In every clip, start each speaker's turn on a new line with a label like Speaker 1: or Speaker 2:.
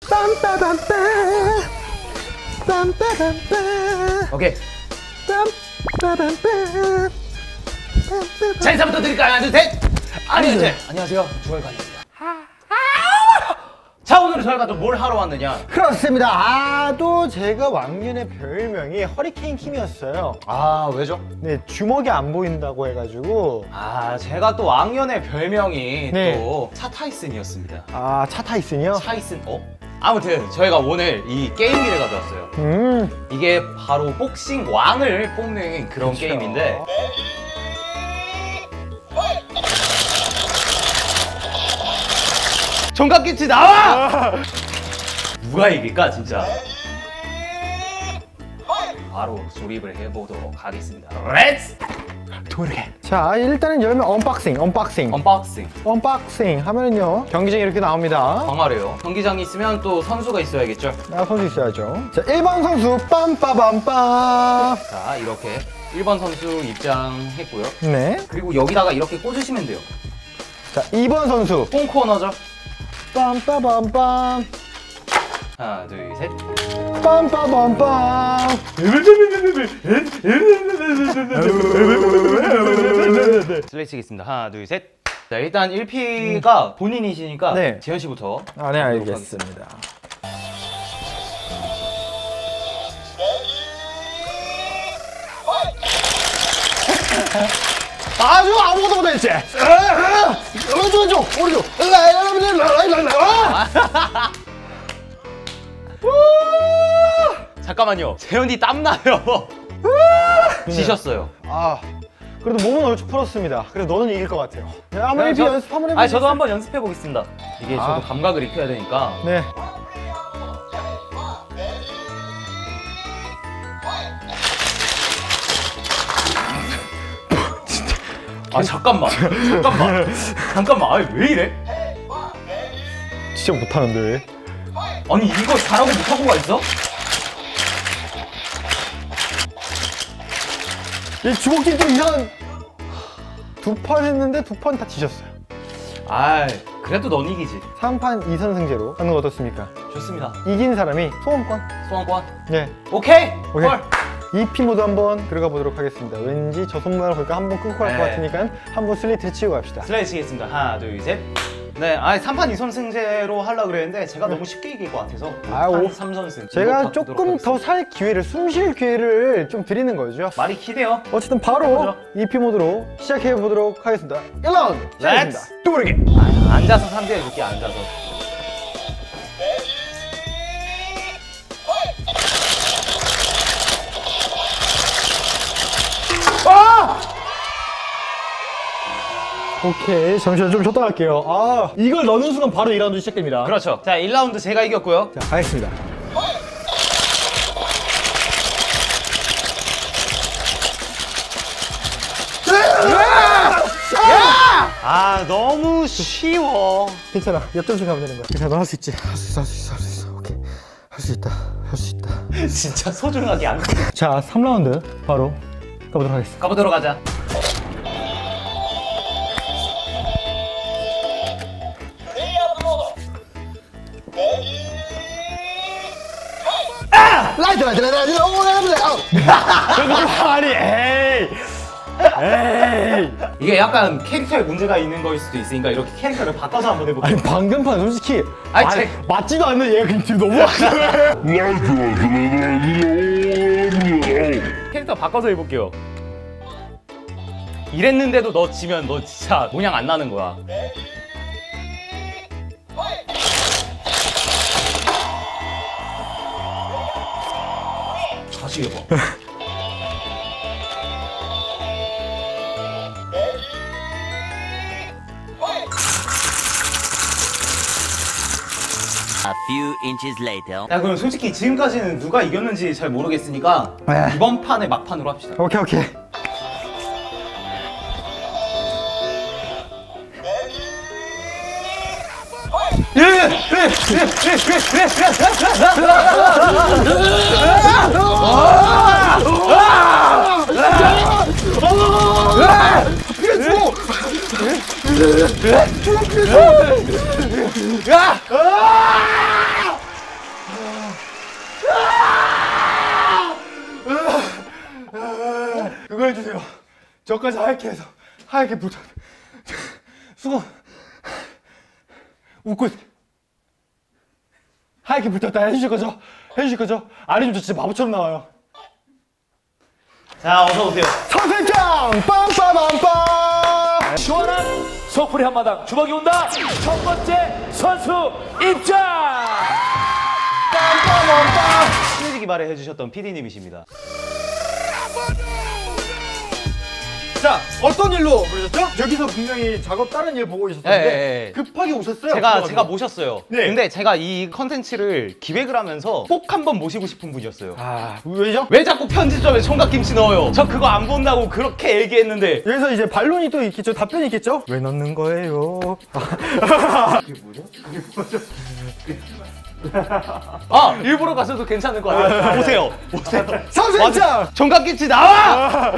Speaker 1: 빰빠밤빰 빰빠밤빰
Speaker 2: 오케이.
Speaker 1: 빰빠밤빰
Speaker 2: 자, 인사부터 드릴까요? 하나, 둘, 셋. 안녕하세요. 주얼관입니다. 자, 오늘 저희가 또 뭘 하러 왔느냐?
Speaker 1: 그렇습니다. 또 제가 왕년의 별명이 허리케인 킴이었어요.
Speaker 2: 아, 왜죠?
Speaker 1: 네, 주먹이 안 보인다고 해가지고.
Speaker 2: 아, 제가 또 왕년의 별명이
Speaker 1: 네.
Speaker 2: 또 차타이슨이었습니다.
Speaker 1: 아, 차 타이슨이요?
Speaker 2: 차이슨, 아무튼 저희가 오늘 이 게임기를 가져왔어요. 이게 바로 복싱 왕을 뽑는 그런
Speaker 1: 그쵸.
Speaker 2: 게임인데 정갑김치 나와! 누가 이길까 진짜? 바로 조립을 해보도록 하겠습니다. 렛츠!
Speaker 1: 도르게. 자, 일단은 열면 언박싱.
Speaker 2: 언박싱.
Speaker 1: 언박싱 하면은요, 경기장이 이렇게 나옵니다.
Speaker 2: 광활해요. 경기장이 있으면 또 선수가 있어야겠죠?
Speaker 1: 선수 있어야죠. 자, 1번 선수 빰빠밤빰.
Speaker 2: 자, 이렇게 1번 선수 입장했고요.
Speaker 1: 네.
Speaker 2: 그리고 여기다가 이렇게 꽂으시면 돼요.
Speaker 1: 자, 2번 선수
Speaker 2: 홈코너죠?
Speaker 1: 빰빠밤빰.
Speaker 2: 하나, 둘, 셋.
Speaker 1: 빰빠밤빰.
Speaker 2: 슬래치겠습니다. 하나, 둘, 셋. 자, 일단 1피가 본인이시니까
Speaker 1: 네.
Speaker 2: 재현 씨부터.
Speaker 1: 네, 알겠습니다. 아주 아무것도 못했지. 오른쪽.
Speaker 2: 잠깐만요. 재현이 땀나요. 지셨어요.
Speaker 1: 그래도 몸은 얼추 풀었습니다. 그래도 너는 이길 것 같아요. 한번 1피 연습 한번 해보세요.
Speaker 2: 저도 한번 연습해 보겠습니다. 이게 저도 감각을 익혀야 되니까.
Speaker 1: 네.
Speaker 2: 잠깐만. 왜 이래?
Speaker 1: 진짜 못하는데 왜?
Speaker 2: 아니 이거 잘하고 못하고가 있어?
Speaker 1: 이 주먹질 좀 이상한. 2판 했는데 2판 다 지셨어요.
Speaker 2: 그래도 넌 이기지.
Speaker 1: 3판 2선승제로 하는 거 어떻습니까?
Speaker 2: 좋습니다.
Speaker 1: 이긴 사람이 소원권.
Speaker 2: 소원권.
Speaker 1: 네.
Speaker 2: 오케이. 헐.
Speaker 1: 2피 모드 한번 들어가 보도록 하겠습니다. 왠지 저 손만을 보니까 한번 끊고 갈 것
Speaker 2: 네.
Speaker 1: 같으니까 한번 슬리트 치고 갑시다.
Speaker 2: 슬래치겠습니다. 하나, 둘, 셋. 네, 3판 2선승제로 하려고 그랬는데 제가 너무 쉽게 이길 것 같아서 5판 3선승.
Speaker 1: 제가 조금 더 살 기회를, 숨 쉴 기회를 좀 드리는 거죠.
Speaker 2: 말이 기대요.
Speaker 1: 어쨌든 바로 2피 모드로 시작해 보도록 하겠습니다. 1라운드 시작했습니다. 뚜르기.
Speaker 2: 앉아서 상대해줄게. 앉아서.
Speaker 1: 오케이, 잠시만 좀 쉬었다 갈게요. 이걸 넣는 순간 바로 2라운드 시작됩니다.
Speaker 2: 그렇죠. 자, 1라운드 제가 이겼고요.
Speaker 1: 자, 가겠습니다.
Speaker 2: 너무 쉬워.
Speaker 1: 괜찮아, 역전승 가면 되는 거야. 괜찮아, 너 할 수 있지. 할 수 있어. 오케이, 할 수 있다.
Speaker 2: 진짜 소중하게 안 돼.
Speaker 1: 자, 3라운드 바로 가보도록 하겠습니다.
Speaker 2: 가보도록 하자.
Speaker 1: 라이트. 아니, 에이.
Speaker 2: 이게 약간 캐릭터에 문제가 있는 거일 수도 있으니까 이렇게 캐릭터를 바꿔서 한번 해볼게요.
Speaker 1: 아니, 방금 판 솔직히
Speaker 2: 아니,
Speaker 1: 맞지도 않는 얘가 그냥 뒤로 넘어왔어요.
Speaker 2: 캐릭터 바꿔서 해볼게요. 이랬는데도 너 지면 너 진짜 모양 안 나는 거야. 다시 해봐.
Speaker 3: A few inches later.
Speaker 2: 야, 그럼 솔직히 지금까지는 누가 이겼는지 잘 모르겠으니까 이번 판에 막판으로 합시다.
Speaker 1: 오케이. 해주세요. 저까지 하얗게 해서 하얗게 붙어. 수건 웃고 하얗게 붙었다 해주실 거죠? 해주실 거죠? 안 해주면 저 진짜 바보처럼 나와요.
Speaker 2: 자, 어서 오세요.
Speaker 1: 선생장 빰빠밤빰.
Speaker 4: 시원한 속풀이 한마당 주먹이 온다. 첫 번째 선수 입장.
Speaker 1: 빰빠밤빰.
Speaker 2: 친해지기 바래 해주셨던 PD님이십니다.
Speaker 1: 자, 어떤 일로 부르셨죠? 여기서 분명히 작업 다른 일 보고 있었는데 급하게 오셨어요.
Speaker 2: 제가 모셨어요.
Speaker 1: 네.
Speaker 2: 근데 제가 이 컨텐츠를 기획을 하면서 꼭 한번 모시고 싶은 분이었어요.
Speaker 1: 아, 왜죠?
Speaker 2: 왜 자꾸 편집점에 총각김치 넣어요? 저 그거 안 본다고 그렇게 얘기했는데.
Speaker 1: 여기서 이제 반론이 또 있겠죠? 답변이 있겠죠? 왜 넣는 거예요?
Speaker 2: 아, 일부러 가셔도 괜찮을 것 같아요. 오세요.
Speaker 1: 선생장!
Speaker 2: 총각김치 나와!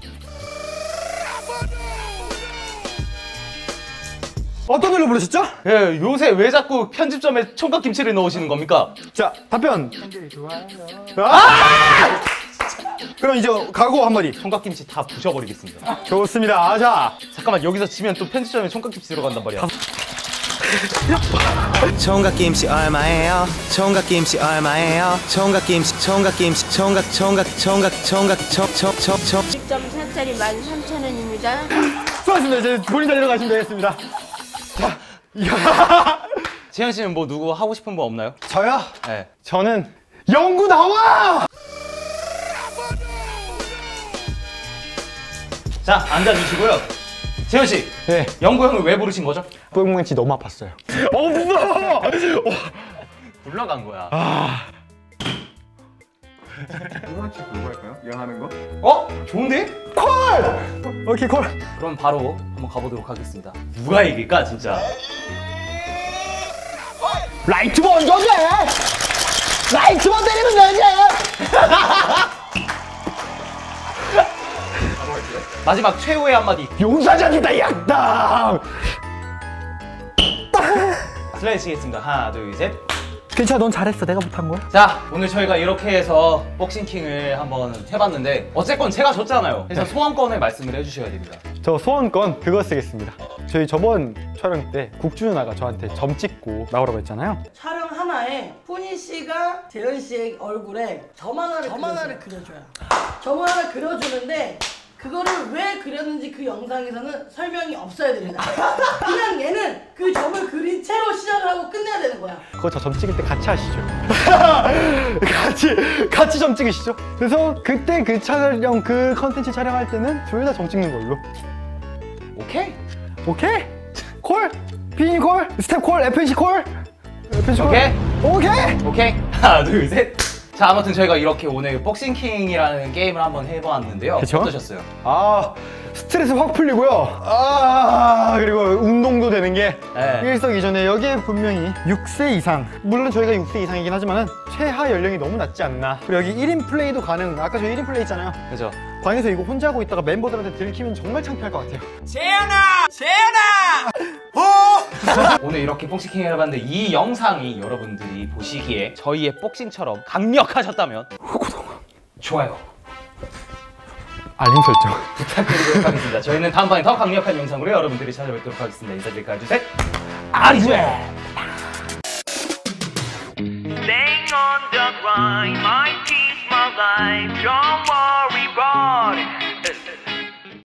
Speaker 1: 어떤 일로 부르셨죠?
Speaker 2: 예, 요새 왜 자꾸 편집점에 총각김치를 넣으시는 겁니까?
Speaker 1: 자, 답변. 아! 그럼 이제 각오 한마디.
Speaker 2: 총각김치 다 부셔버리겠습니다.
Speaker 1: 좋습니다. 아, 자.
Speaker 2: 잠깐만, 여기서 지면 또 편집점에 총각김치 들어간단 말이야.
Speaker 5: 총각김치 얼마예요? 총각김치 얼마예요? 총각김치
Speaker 6: 10.4짜리 13,000원입니다.
Speaker 1: 수고하셨습니다. 이제 본인 자리로 가시면 되겠습니다. 자,
Speaker 2: 재현 씨는 뭐 누구 하고 싶은 분 없나요?
Speaker 1: 저요?
Speaker 2: 네.
Speaker 1: 저는 영구 나와!
Speaker 2: 자, 앉아주시고요. 재현 씨,
Speaker 1: 네.
Speaker 2: 영구 형을 왜 부르신 거죠?
Speaker 1: 뿅망치 너무 아팠어요. 무서워!
Speaker 2: 불러간 거야.
Speaker 7: 뿅망치 보고 할까요? 이거 하는 거?
Speaker 2: 어? 좋은데?
Speaker 1: 콜! 오케이, 콜.
Speaker 2: 그럼 바로 한번 가보도록 하겠습니다. 누가 이길까, 진짜?
Speaker 1: 라이트 먼저지! 라이트만 때리면 되지!
Speaker 2: 마지막 최후의 한마디.
Speaker 1: 용사장이다, 약당!
Speaker 2: 슬라이시겠습니다. 하나, 둘, 셋.
Speaker 1: 괜찮아, 넌 잘했어. 내가 못한 거야.
Speaker 2: 자, 오늘 저희가 이렇게 해서 복싱킹을 한번 해봤는데 어쨌건 제가 졌잖아요. 그래서 소원권을 말씀을 해주셔야 됩니다.
Speaker 1: 저 소원권 그거 쓰겠습니다. 저희 저번 촬영 때 국주 누나가 저한테 점 찍고 나오라고 했잖아요.
Speaker 8: 촬영 하나에 푸니 씨가 재현 씨의 얼굴에 점 하나를 그려줘요. 점 하나를 그려주는데 그거를 왜 그렸는지 그 영상에서는 설명이 없어야 됩니다. 그냥 얘는 그 점을 그린 채로 시작을 하고 끝내야 되는 거야.
Speaker 1: 그거 저 점 찍을 때 같이 하시죠. 같이 점 찍으시죠. 그래서 그때 그 촬영, 그 컨텐츠 촬영할 때는 둘 다 점 찍는 걸로.
Speaker 2: 오케이?
Speaker 1: 오케이? 콜? 비니 콜? 스텝 콜? FNC 콜? FNC 콜?
Speaker 2: 오케이?
Speaker 1: 오케이?
Speaker 2: 오케이? 하나, 둘, 셋. 자, 아무튼 저희가 이렇게 오늘 복싱킹이라는 게임을 한번 해보았는데요.
Speaker 1: 그쵸?
Speaker 2: 어떠셨어요?
Speaker 1: 아, 스트레스 확 풀리고요. 아, 그리고 운동도 되는 게
Speaker 2: 네.
Speaker 1: 일석이조네. 여기에 분명히 6세 이상, 물론 저희가 6세 이상이긴 하지만은 최하 연령이 너무 낮지 않나. 그리고 여기 1인 플레이도 가능. 아까 저희 1인 플레이 있잖아요.
Speaker 2: 그죠?
Speaker 1: 방에서 이거 혼자 하고 있다가 멤버들한테 들키면 정말 창피할 것 같아요.
Speaker 2: 오늘 이렇게 복싱킹을 해봤는데 이 영상이 여러분들이 보시기에 저희의 복싱처럼 강력하셨다면 좋아요
Speaker 1: 알림 설정.
Speaker 2: 부탁드리도록 하겠습니다. 저희는 다음번에 더 강력한 영상으로 여러분들이 찾아뵙도록 하겠습니다. 인사드릴까요? 둘, 셋! 아리즈웨!
Speaker 3: Staying on the grind, my peace, my life, don't worry.